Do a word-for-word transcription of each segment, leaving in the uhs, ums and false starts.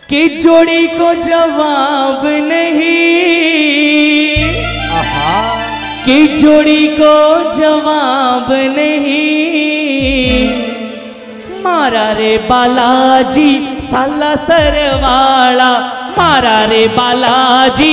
कि जोड़ी को जवाब नहीं, आहा, कि जोड़ी को जवाब नहीं, मारा रे बालाजी साला सरवाला, मारा रे बालाजी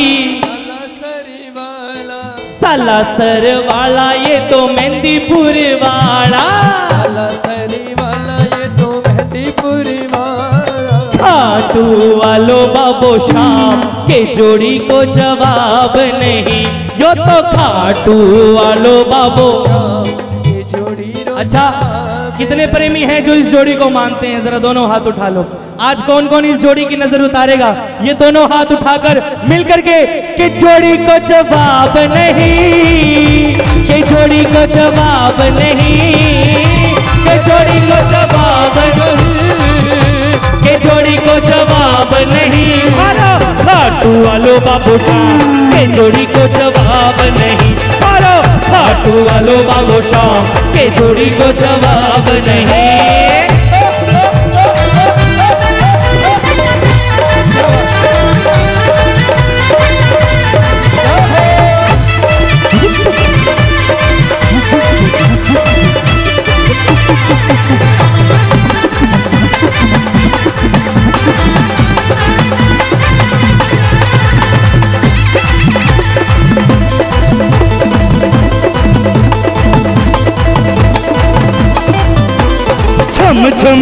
साला सरवाला, ये तो मेहंदीपुर वाला, साला सरी वाला ये तो मेहंदीपुर वाला। खाटू वालो बाबो शाम के जोड़ी को जवाब नहीं, यो तो खाटू वालो बाबो शाम के जोड़ी। अच्छा, कितने प्रेमी हैं जो इस जोड़ी को मानते हैं? जरा दोनों हाथ उठा लो। आज कौन कौन इस जोड़ी की नजर उतारेगा? ये दोनों हाथ उठाकर मिलकर के कि जोड़ी को जवाब नहीं, कि जोड़ी को जवाब नहीं, कि जोड़ी को जवाब नहीं, कि जोड़ी को जवाब नहीं, मारो खाटू वालो बाबू शाम के जोड़ी को जवाब नहीं, मारो खाटू वालो बाबू शाम के जोड़ी को जवाब नहीं। छम छम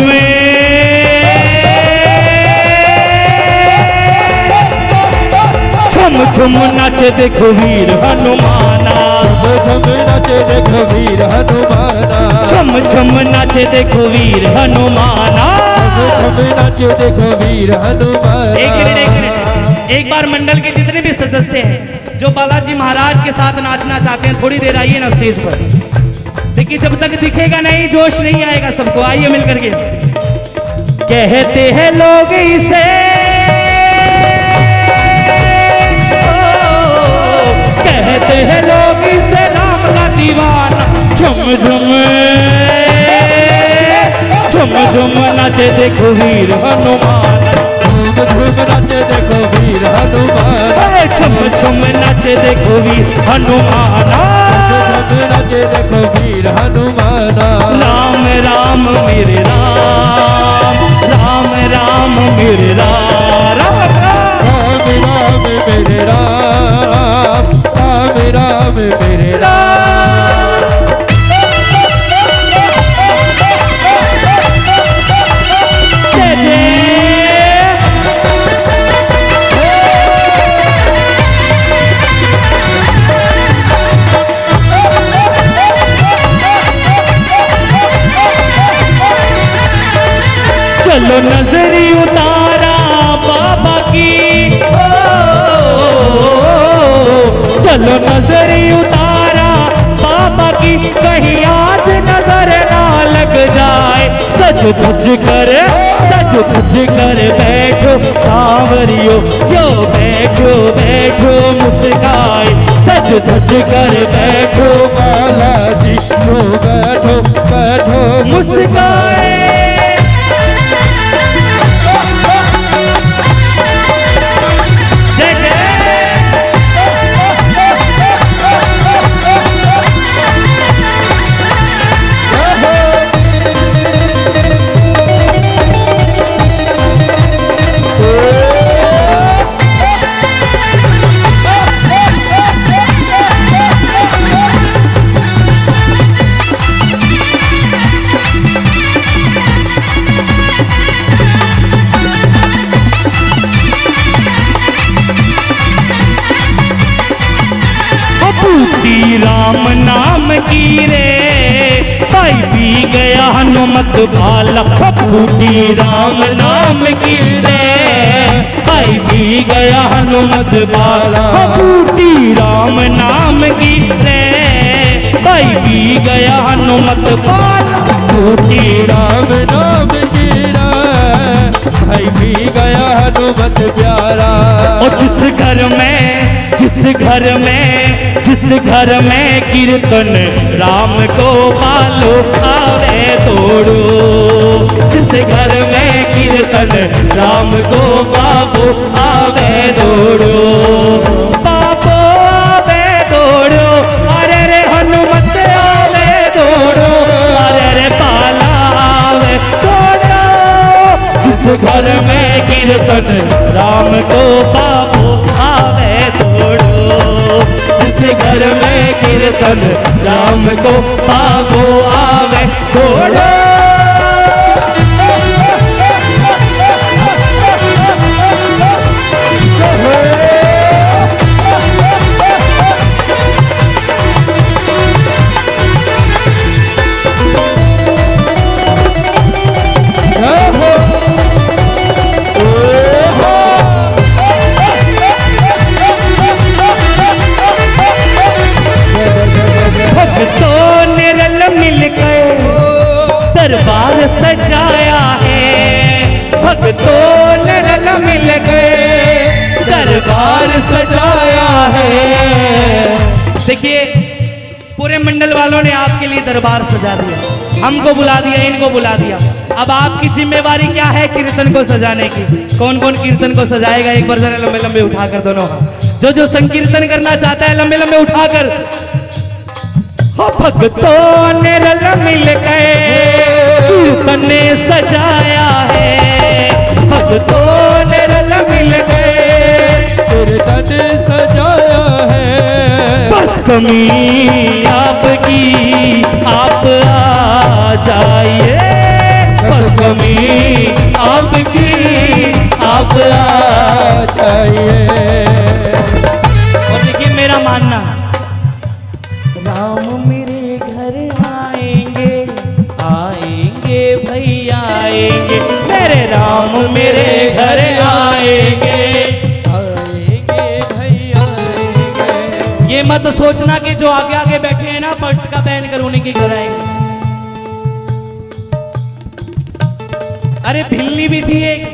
छम छम नाचे देखो वीर हनुमाना, छम नाचे देखो वीर हनुमाना, छम छम नाचे देखो वीर हनुमाना, छम नाचे देखो वीर हनुमाना। एक मिनट एक मिनट एक बार मंडल के जितने भी सदस्य हैं जो बालाजी महाराज के साथ नाचना चाहते हैं, थोड़ी देर आइए ना स्टेज पर। देखिए, जब तक दिखेगा नहीं जोश नहीं आएगा सबको। आइए मिलकर के। कहते हैं लोग इसे, कहते हैं लोग इसे राम का दीवाना, झुम झुम झुम झुम नाचे देखो वीर हनुमान, झुम झुम नाचे देखो वीर हनुमान, झुम झुम नाचे देखो वीर हनुमाना, नाचे देखो वीर हनुमाना। राम राम मेरे राम, राम राम मेरे राम, राम राम राम मेरे राम, राम राम मेरे राम। जय जय। चलो नजरी उतारा बाबा की, ओ, चलो नजरी उतारा बाबा की, कहीं आज नजर ना लग जाए। सज धज कर सज धज कर बैठो सांवरियो, यो बैठो बैठो मुस्काए, सज धज कर बैठो बालाजी, यो बैठो बैठो मुस्काए। राम नाम की रे भाई पी गया हनुमत भाला, फूटी राम नाम की रे भाई पी गया हनुमत भाला, फूटी राम नाम की रे भाई पी गया हनुमत भाला, फूटी राम नाम की रे भाई पी गया हनुमत प्यारा। और जिस घर में जिस घर में जिस घर में कीर्तन राम को पालो आवे तोड़ो, जिस घर में कीर्तन राम को बाबू आवे दौड़ो, बाबू आवे दौड़ो, अरे रे हनुमत आवे दौड़ो, अरे रे पाला आवे दौड़ो। जिस घर में कीर्तन राम को बाबू आवे दौड़ो, जिस घर में कीर्तन राम को बाबू आवे दौड़ो। भक्तों ने रल मिलकर दरबार सजाया है, भक्तों ने रल मिलकर दरबार सजाया है। देखिए पूरे मंडल वालों ने आपके लिए दरबार सजा दिया, हमको बुला दिया, इनको बुला दिया। अब आपकी जिम्मेवारी क्या है कीर्तन को सजाने की? कौन कौन कीर्तन को सजाएगा? एक बार जरा लंबे लंबे उठाकर दोनों हाथ, जो जो संकीर्तन करना चाहता है लंबे लंबे उठाकर। हो भक्तों ने रल मिल गए कीर्तन ने सजाया है, भक्तों ने रल मिल गए कीर्तन सजाया है। बस कमी आपकी आप आ जाइए, बस कमी आपकी आप आ जाइए। और देखिए मेरा मानना, राम मेरे घर आएंगे, आएंगे भैया आएंगे, मेरे राम मेरे घर आएंगे, आएंगे भैया आएंगे। ये मत सोचना कि जो आगे आगे बैठे हैं ना पटका पहन कर उन्हीं के घर आएंगे। अरे भिल्ली भी थी एक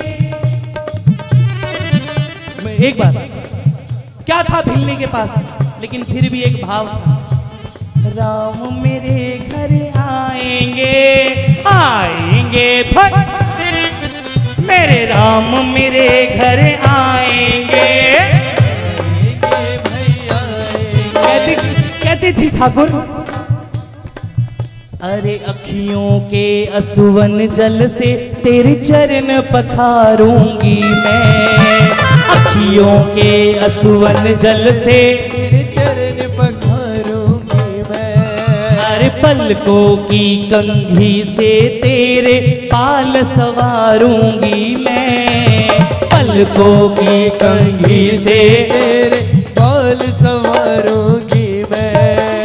एक बात, क्या था भिल्ली के पास, लेकिन फिर भी एक भाव था, राम मेरे घर आएंगे, आएंगे भाई मेरे राम मेरे घर आएंगे, कहती कहती थी ठाकुर। अरे अखियों के असुवन जल से तेरे चरण पखारूंगी मैं, अखियों के असुवन जल से तेरे चरण पखारूंगी मैं। अरे पलकों की कंघी से तेरे पाल सवारूंगी मैं, पलकों की कंघी से तेरे पाल सवारूंगी मैं।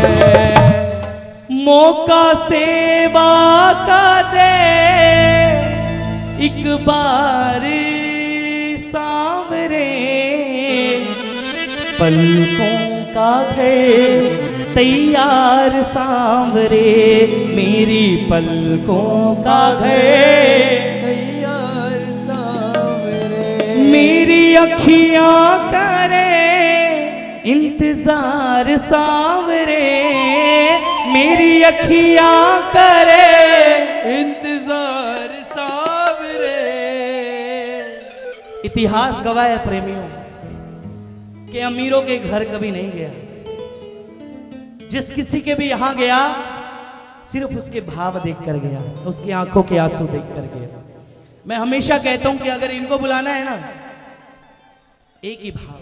मौका सेवा का दे एक बार सांवरे, पलकों का है तैयार सांवरे, मेरी पलकों का घर तैयार सांवरे। मेरी अखियां करे इंतजार सांवरे, मेरी अखियां करे इंतजार सांवरे। इतिहास गवाह है प्रेमियों कि अमीरों के घर कभी नहीं गया, जिस किसी के भी यहां गया सिर्फ उसके भाव देखकर गया, उसकी आंखों के आंसू देखकर गया। मैं हमेशा कहता हूं कि अगर इनको बुलाना है ना, एक ही भाव,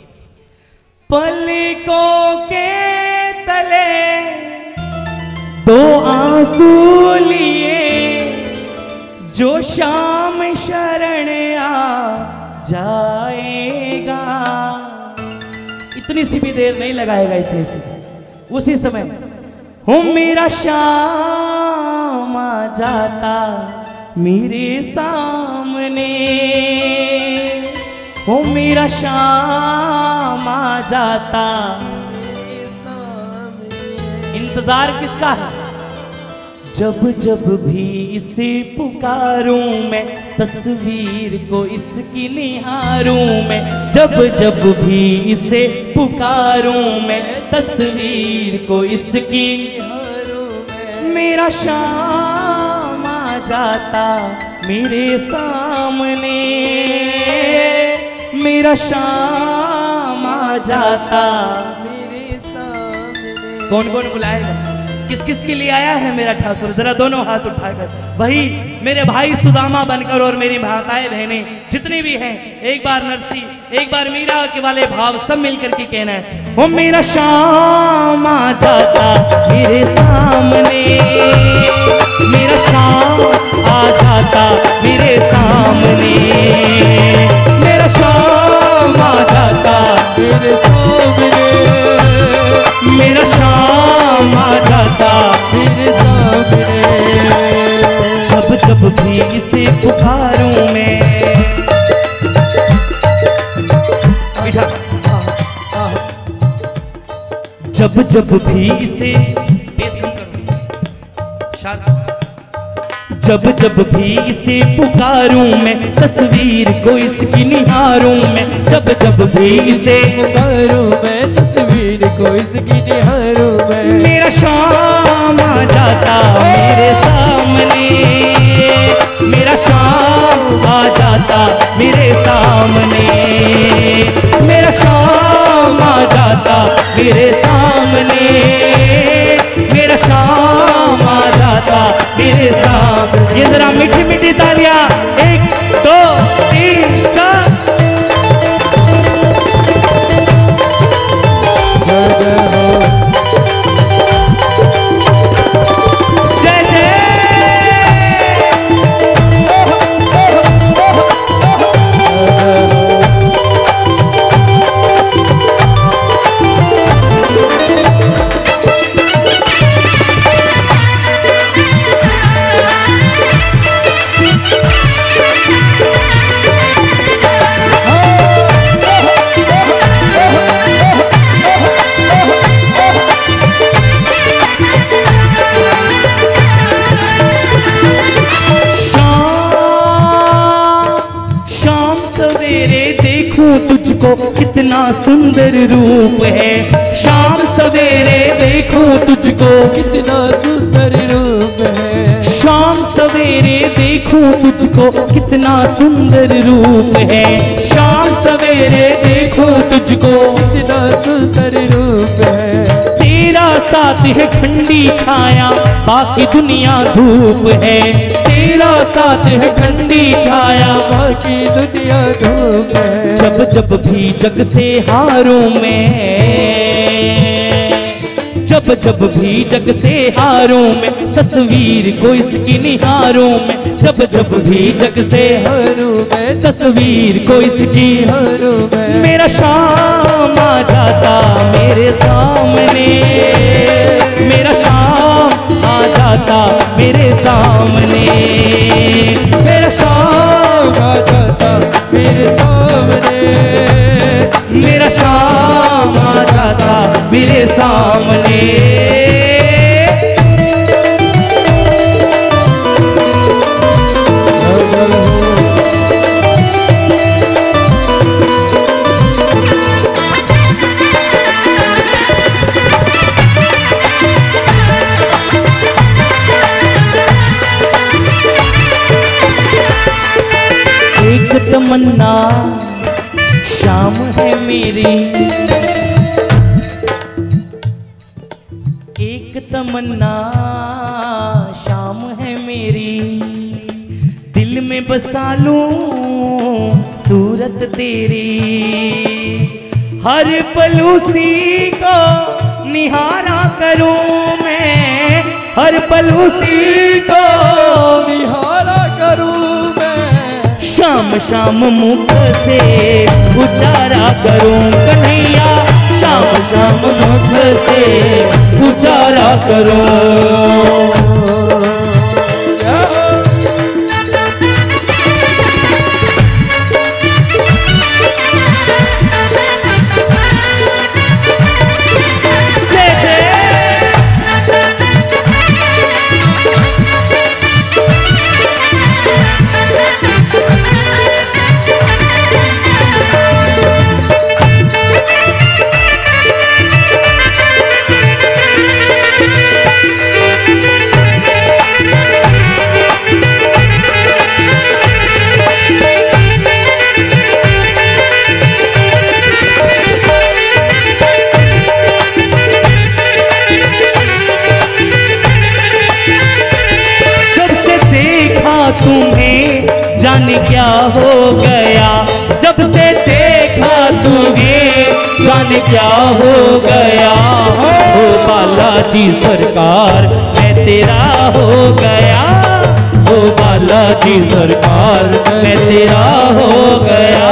पलकों के तले दो आंसू लिए, जो शाम शरण आ जाएगा। इतनी सी भी देर नहीं लगाएगा, इतनी सी उसी समय हूँ मेरा शाम आ जाता मेरे सामने, हो मेरा शाम आ जाता मेरे सामने। इंतजार किसका है? जब जब भी इसे पुकारूं मैं, तस्वीर को इसकी निहारूं मैं, जब जब भी इसे पुकारूं मैं, तस्वीर को इसकी निहारूं मैं। मेरा शाम आ जाता मेरे सामने मेरा शाम आ जाता। मेरे सामने। कौन कौन बुलाएगा? किस किस के लिए आया है मेरा ठाकुर? जरा दोनों हाथ उठाकर, वही मेरे भाई सुदामा बनकर और मेरी माताएं बहनें जितनी भी हैं, एक बार नरसी, एक बार मीरा के वाले भाव सब मिलकर के कहना है, वो मेरा शाम आ जाता मेरे सामने, मेरा शाम आ जाता मेरे सामने, मेरा शाम आ जाता मेरे सामने, मेरा शाम आ जाता मेरे सामने। जब जब भी इसे पुकारूं मैं, बैठा, जब जब भी इसे, जब जब भी इसे पुकारूं मैं, तस्वीर को इसकी निहारूं मैं, जब जब भी इसे पुकारूं मैं, तस्वीर को इसकी निहारूं मैं। मेरा शाम आ जाता मेरे सामने, मेरा शाम आ जाता मेरे सामने, मेरा शाम आ जाता मेरे सामने, मेरा शाम आ जाता मेरे सामने। ये जरा मीठी मीठी तालियां, एक दो तीन चार। जय जय। तुझको कितना सुंदर रूप है, शाम सवेरे देखो तुझको कितना सुंदर रूप है, शाम सवेरे देखो तुझको कितना सुंदर रूप है, शाम सवेरे देखो तुझको कितना सुंदर रूप है। तेरा साथ है ठंडी छाया, बाकी दुनिया धूप है, तेरा साथ है ठंडी छाया, बाकी दुनिया धूप है। जब जब भी जग से हारूं मैं, जब जब भी जग से हारूं मैं, तस्वीर को इसकी निहारूं मैं, जब जब भी जग से हारूं मैं, तस्वीर को इसकी हारूं मैं। मेरा शाम आ जाता मेरे सामने, मेरा शाम आ जाता मेरे सामने, मेरा शाम आ जाता मेरे सामने, मेरा शाम आ जाता मेरे सामने। एक तमन्ना शाम है मेरी, एक तमन्ना शाम है मेरी, दिल में बसा लूं सूरत तेरी, हर पल उसी को निहारा करूं मैं, हर पल उसी को निहारा करूं मैं। शाम शाम मुख से उचारा करूं कन्हैया, शाम शाम मुख से उचारा करूं। क्या हो गया, ओ बालाजी सरकार मैं तेरा हो गया, ओ बालाजी सरकार मैं तेरा हो गया।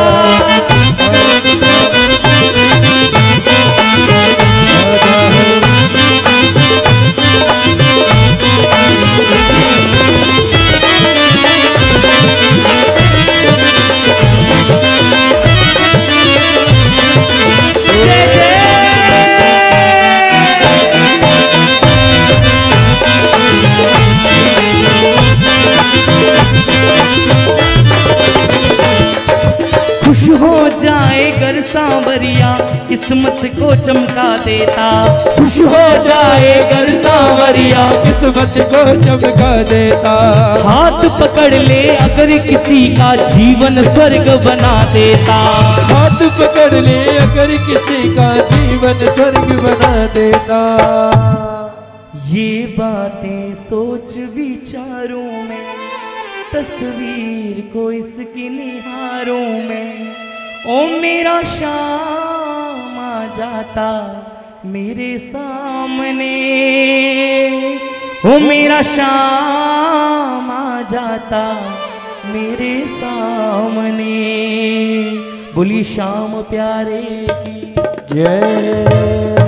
खुश हो जाए घर सांवरिया किस्मत को चमका देता, खुश हो जाए घर सांवरिया किस्मत को चमका देता। हाथ पकड़ ले अगर किसी का जीवन स्वर्ग बना देता, हाथ पकड़ ले अगर किसी का जीवन स्वर्ग बना देता। ये बातें सोच विचारों में, तस्वीर को इसकी निहारों में, ओ मेरा शाम आ जाता मेरे सामने, ओ मेरा शाम आ जाता मेरे सामने। बोली श्याम प्यारे की जय।